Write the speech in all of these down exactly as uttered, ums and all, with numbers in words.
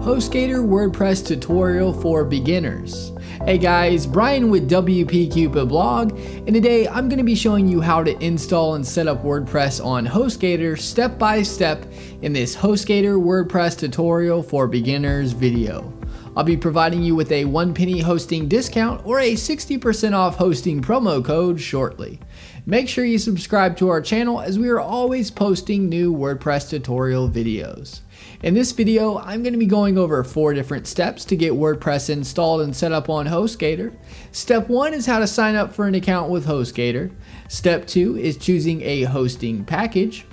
Hostgator WordPress tutorial for beginners. Hey guys, Brian with W P Cupid blog, and today I'm going to be showing you how to install and set up WordPress on Hostgator step by step in this Hostgator WordPress tutorial for beginners video. I'll be providing you with a one penny hosting discount or a sixty percent off hosting promo code shortly. Make sure you subscribe to our channel as we are always posting new WordPress tutorial videos. In this video, I'm going to be going over four different steps to get WordPress installed and set up on Hostgator. Step one is how to sign up for an account with Hostgator. Step two is choosing a hosting package.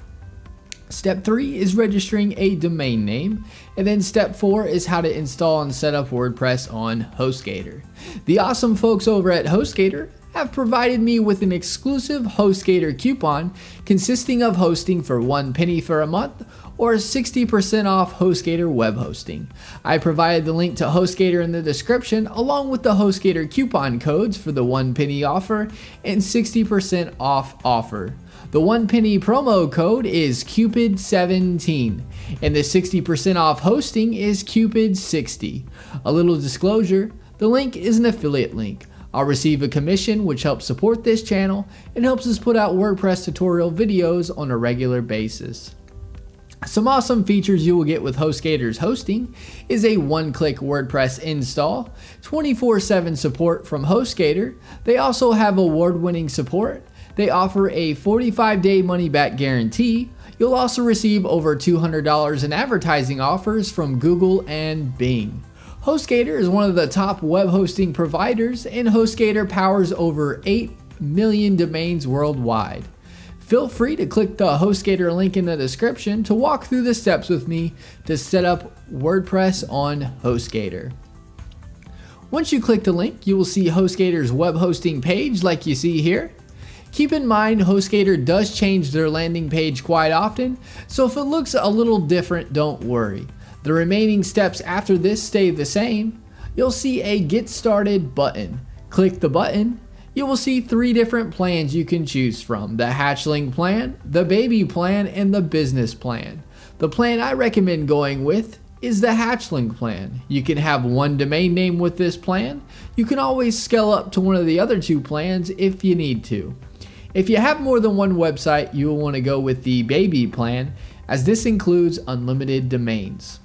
Step three is registering a domain name, and then step four is how to install and set up WordPress on Hostgator. The awesome folks over at Hostgator have provided me with an exclusive Hostgator coupon consisting of hosting for one penny for a month or sixty percent off Hostgator web hosting. I provided the link to Hostgator in the description along with the Hostgator coupon codes for the one penny offer and sixty percent off offer. The one penny promo code is Cupid seventeen and the sixty percent off hosting is Cupid sixty. A little disclosure, the link is an affiliate link. I'll receive a commission which helps support this channel and helps us put out WordPress tutorial videos on a regular basis. Some awesome features you will get with Hostgator's hosting is a one-click WordPress install, twenty-four seven support from Hostgator. They also have award-winning support. They offer a forty-five day money-back guarantee. You'll also receive over two hundred dollars in advertising offers from Google and Bing. Hostgator is one of the top web hosting providers, and Hostgator powers over eight million domains worldwide. Feel free to click the Hostgator link in the description to walk through the steps with me to set up WordPress on Hostgator. Once you click the link, you will see Hostgator's web hosting page like you see here. Keep in mind, Hostgator does change their landing page quite often, so if it looks a little different, don't worry. The remaining steps after this stay the same. You'll see a Get Started button. Click the button. You will see three different plans you can choose from: the Hatchling plan, the Baby plan, and the Business plan. The plan I recommend going with is the Hatchling plan. You can have one domain name with this plan. You can always scale up to one of the other two plans if you need to. If you have more than one website, you will want to go with the Baby plan, as this includes unlimited domains.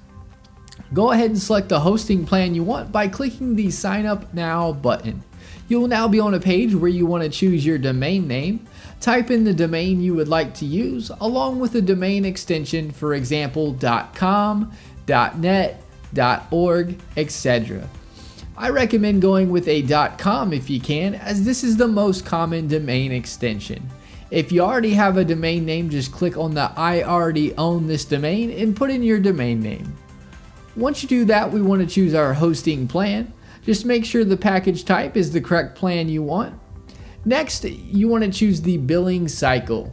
Go ahead and select the hosting plan you want by clicking the Sign Up Now button. You will now be on a page where you want to choose your domain name. Type in the domain you would like to use along with a domain extension, for example .com, .net, .org, et cetera. I recommend going with a .com if you can, as this is the most common domain extension. If you already have a domain name, just click on the I already own this domain and put in your domain name. Once you do that, we want to choose our hosting plan. Just make sure the package type is the correct plan you want. Next, you want to choose the billing cycle.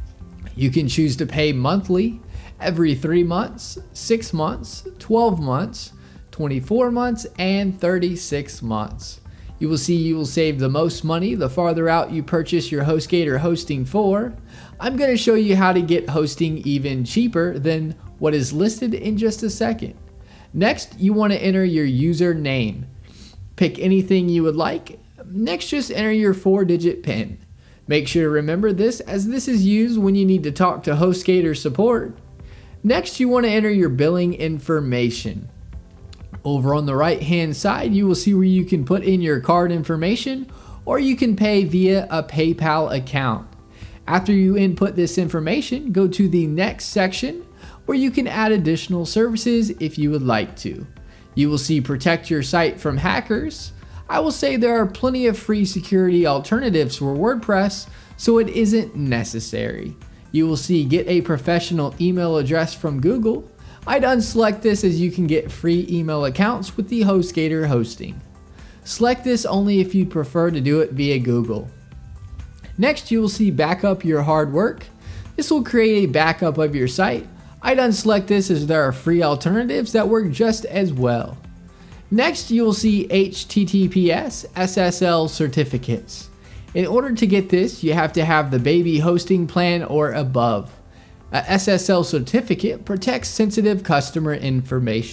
You can choose to pay monthly, every three months, six months, twelve months, twenty-four months, and thirty-six months. You will see you will save the most money the farther out you purchase your Hostgator hosting for. I'm going to show you how to get hosting even cheaper than what is listed in just a second. Next, you want to enter your username. Pick anything you would like. Next, just enter your four digit PIN. Make sure to remember this, as this is used when you need to talk to Hostgator support. Next, you want to enter your billing information. Over on the right hand side, you will see where you can put in your card information, or you can pay via a PayPal account. After you input this information, go to the next section where you can add additional services if you would like to. You will see Protect Your Site from Hackers. I will say there are plenty of free security alternatives for WordPress, so it isn't necessary. You will see Get a Professional Email Address from Google. I'd unselect this, as you can get free email accounts with the Hostgator hosting. Select this only if you prefer to do it via Google. Next, you will see Backup Your Hard Work. This will create a backup of your site. I'd unselect this, as there are free alternatives that work just as well. Next, you will see H T T P S S S L certificates. In order to get this, you have to have the Baby hosting plan or above. A S S L certificate protects sensitive customer information.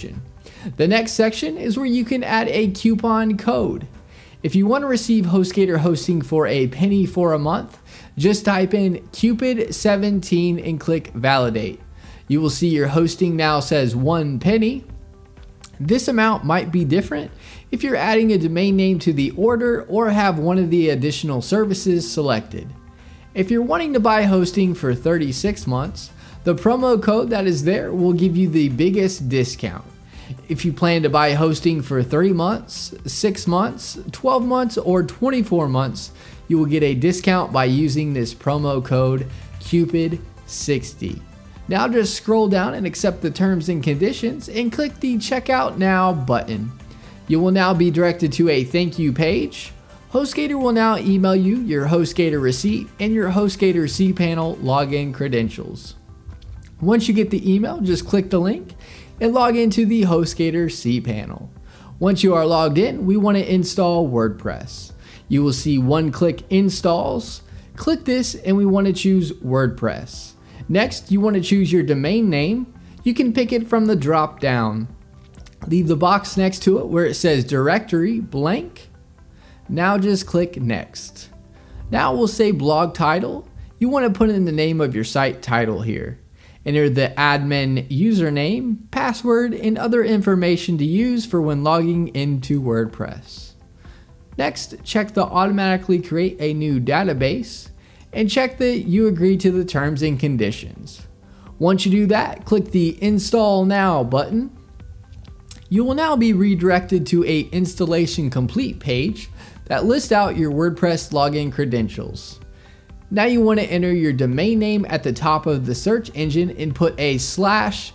The next section is where you can add a coupon code. If you want to receive Hostgator hosting for a penny for a month, just type in Cupid seventeen and click validate. You will see your hosting now says one penny. This amount might be different if you're adding a domain name to the order or have one of the additional services selected. If you're wanting to buy hosting for thirty-six months, the promo code that is there will give you the biggest discount. If you plan to buy hosting for three months, six months, twelve months, or twenty-four months, you will get a discount by using this promo code Cupid sixty. Now just scroll down and accept the terms and conditions and click the Checkout Now button. You will now be directed to a thank you page. Hostgator will now email you your Hostgator receipt and your Hostgator cPanel login credentials. Once you get the email, just click the link and log into the Hostgator cPanel. Once you are logged in, we want to install WordPress. You will see one-click installs. Click this and we want to choose WordPress. Next, you want to choose your domain name. You can pick it from the drop down. Leave the box next to it where it says directory blank. Now just click next. Now we'll say blog title. You want to put in the name of your site title here. Enter the admin username, password, and other information to use for when logging into WordPress. Next, check the automatically create a new database and check that you agree to the terms and conditions. Once you do that, click the Install Now button. You will now be redirected to a installation complete page that lists out your WordPress login credentials. Now you want to enter your domain name at the top of the search engine and put a slash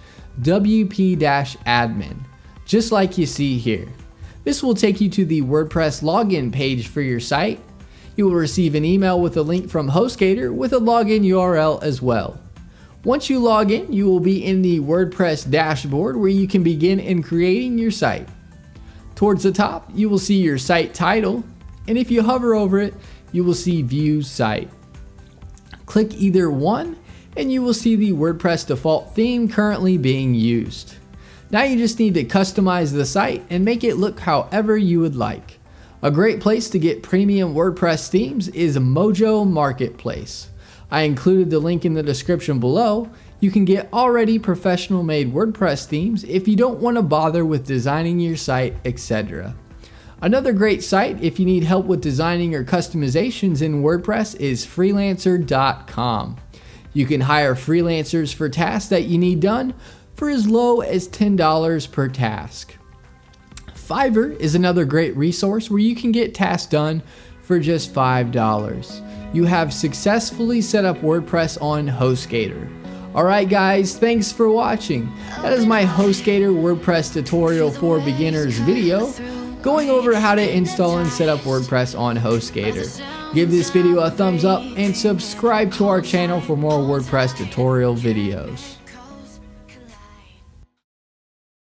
wp-admin, just like you see here. This will take you to the WordPress login page for your site. You will receive an email with a link from Hostgator with a login U R L as well. Once you log in, you will be in the WordPress dashboard where you can begin in creating your site. Towards the top, you will see your site title, and if you hover over it, you will see View Site. Click either one and you will see the WordPress default theme currently being used. Now you just need to customize the site and make it look however you would like. A great place to get premium WordPress themes is Mojo Marketplace. I included the link in the description below. You can get already professional made WordPress themes if you don't want to bother with designing your site, et cetera. Another great site if you need help with designing or customizations in WordPress is freelancer dot com. You can hire freelancers for tasks that you need done for as low as ten dollars per task. Fiverr is another great resource where you can get tasks done for just five dollars. You have successfully set up WordPress on Hostgator. Alright guys, thanks for watching. That is my Hostgator WordPress tutorial for beginners video, going over how to install and set up WordPress on Hostgator. Give this video a thumbs up and subscribe to our channel for more WordPress tutorial videos.